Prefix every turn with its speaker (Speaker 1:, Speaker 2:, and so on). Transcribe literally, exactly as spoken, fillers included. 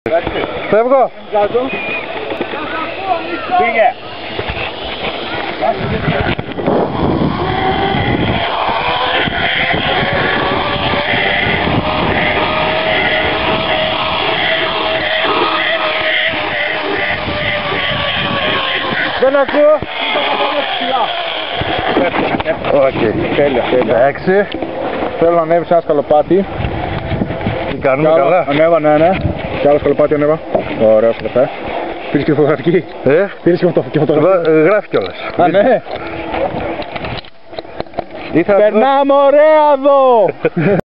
Speaker 1: Φεύγω.
Speaker 2: Πήγε.
Speaker 1: Δεν ακούω. Οκ.
Speaker 2: Τέλεια, τέλεια.
Speaker 1: Εντάξει.
Speaker 2: Θέλω να ανέβεις ένα σκαλοπάτι.
Speaker 1: Τι κάνουμε καλά.
Speaker 2: Ανέβα, ναι, ναι. Και άλλο σκαλοπάτι ανέβα. Ωραία, σκαλοπάτι. Πήρες και φωτογραφική.
Speaker 1: Ε,
Speaker 2: Πήρες και φωτογραφική.
Speaker 1: γράφει κιόλας.
Speaker 2: Α, ναι.
Speaker 1: Ήθελα
Speaker 2: Περνάμε ωραία εδώ.